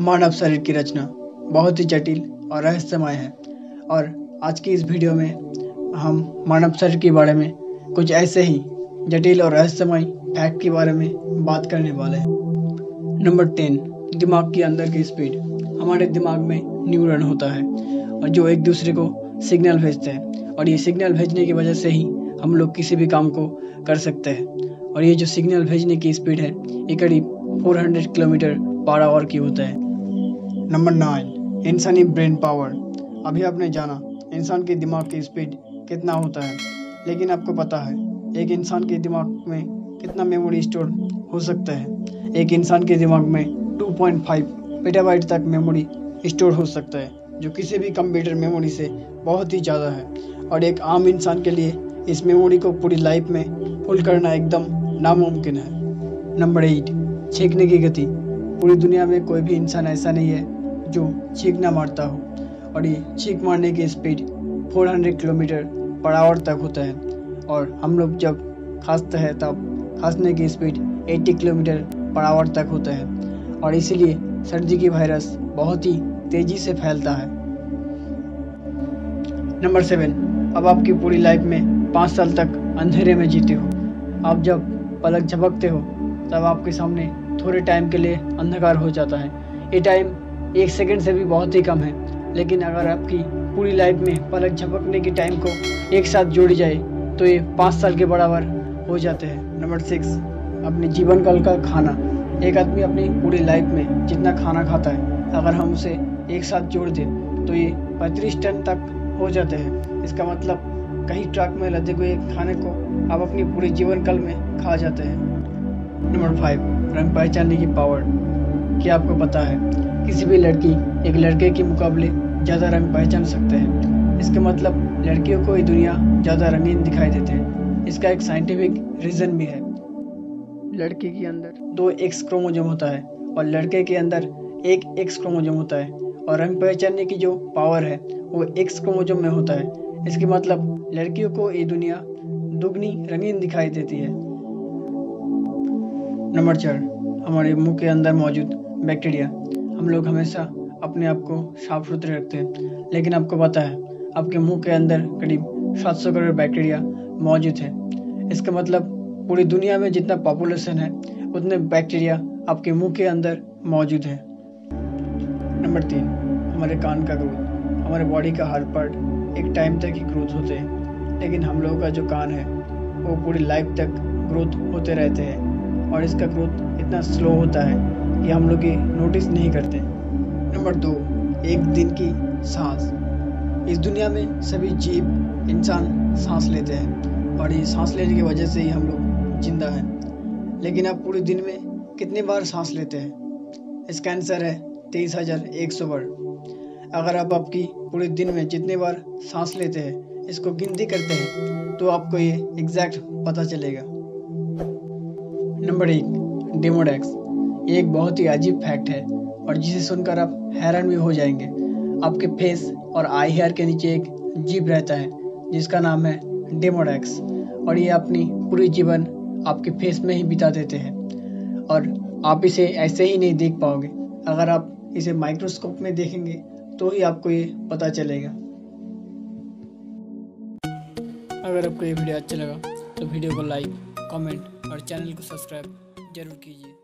मानव शरीर की रचना बहुत ही जटिल और रहस्यमय है और आज की इस वीडियो में हम मानव शरीर के बारे में कुछ ऐसे ही जटिल और रहस्यमय फैक्ट के बारे में बात करने वाले हैं। नंबर 10, दिमाग के अंदर की स्पीड। हमारे दिमाग में न्यूरॉन होता है और जो एक दूसरे को सिग्नल भेजते हैं और ये सिग्नल भेजने की वजह से ही हम लोग किसी भी काम को कर सकते हैं। और ये जो सिग्नल भेजने की स्पीड है ये करीब 400 किलोमीटर पर आवर की होता है। नंबर 9, इंसानी ब्रेन पावर। अभी आपने जाना इंसान के दिमाग की स्पीड कितना होता है, लेकिन आपको पता है एक इंसान के दिमाग में कितना मेमोरी स्टोर हो सकता है? एक इंसान के दिमाग में 2.5 पेटाबाइट तक मेमोरी स्टोर हो सकता है, जो किसी भी कंप्यूटर मेमोरी से बहुत ही ज़्यादा है। और एक आम इंसान के लिए इस मेमोरी को पूरी लाइफ में फुल करना एकदम नामुमकिन है। नंबर 8, छींकने की गति। पूरी दुनिया में कोई भी इंसान ऐसा नहीं है जो छींक ना मारता हो, और ये छींक मारने की स्पीड 400 किलोमीटर पर आवर तक होता है। और हम लोग जब खांसते हैं तब खांसने की स्पीड 80 किलोमीटर पर आवर तक होता है, और इसीलिए सर्दी की वायरस बहुत ही तेजी से फैलता है। नंबर 7, अब आपकी पूरी लाइफ में 5 साल तक अंधेरे में जीते हो। आप जब पलक झपकते हो तब आपके सामने थोड़े टाइम के लिए अंधकार हो जाता है। ये टाइम 1 सेकंड से भी बहुत ही कम है, लेकिन अगर आपकी पूरी लाइफ में पलक झपकने की टाइम को एक साथ जोड़ी जाए तो ये 5 साल के बराबर हो जाते हैं। नंबर 6, अपने जीवन काल का खाना। एक आदमी अपनी पूरी लाइफ में जितना खाना खाता है, अगर हम उसे एक साथ जोड़ दें तो ये 35 टन तक हो जाते हैं। इसका मतलब कहीं ट्रक में लदे हुए खाने को आप अपनी पूरे जीवन काल में खा जाते हैं। नंबर 5, रंग पहचानने की पावर। क्या आपको पता है किसी भी लड़की एक लड़के के मुकाबले ज़्यादा रंग पहचान सकते हैं? इसका मतलब लड़कियों को ये दुनिया ज़्यादा रंगीन दिखाई देते हैं। इसका एक साइंटिफिक रीज़न भी है। लड़की के अंदर 2 एक्स क्रोमोसोम होता है और लड़के के अंदर 1 एक्स क्रोमोसोम होता है, और रंग पहचानने की जो पावर है वो एक्स क्रोमोसोम में होता है। इसके मतलब लड़कियों को ये दुनिया दुगनी रंगीन दिखाई देती है। नंबर 4, हमारे मुंह के अंदर मौजूद बैक्टीरिया। हम लोग हमेशा अपने आप को साफ सुथरे रखते हैं, लेकिन आपको पता है आपके मुंह के अंदर करीब 700 करोड़ बैक्टीरिया मौजूद है। इसका मतलब पूरी दुनिया में जितना पॉपुलेशन है उतने बैक्टीरिया आपके मुंह के अंदर मौजूद है। नंबर 3, हमारे कान का ग्रोथ। हमारे बॉडी का हर पार्ट एक टाइम तक ही ग्रोथ होते हैं, लेकिन हम लोगों का जो कान है वो पूरी लाइफ तक ग्रोथ होते रहते हैं, और इसका ग्रोथ इतना स्लो होता है कि हम लोग ये नोटिस नहीं करते। नंबर 2, एक दिन की सांस। इस दुनिया में सभी जीव इंसान सांस लेते हैं, और ये सांस लेने की वजह से ही हम लोग जिंदा हैं। लेकिन आप पूरे दिन में कितनी बार सांस लेते हैं? इसका आंसर है 23,100 बार। अगर आप आपकी पूरे दिन में जितने बार सांस लेते हैं इसको गिनती करते हैं तो आपको ये एग्जैक्ट पता चलेगा। Number 1, demodex. ये एक बहुत ही अजीब फैक्ट है और जिसे सुनकर आप हैरान भी हो जाएंगे। आपके फेस और आई हेयर के नीचे एक जीभ रहता है जिसका नाम है डेमोडेक्स, और ये अपनी पूरी जीवन आपके फेस में ही बिता देते हैं, और आप इसे ऐसे ही नहीं देख पाओगे। अगर आप इसे माइक्रोस्कोप में देखेंगे तो ही आपको ये पता चलेगा। अगर आपको ये वीडियो अच्छा लगा तो वीडियो को लाइक, कमेंट और चैनल को सब्सक्राइब जरूर कीजिए।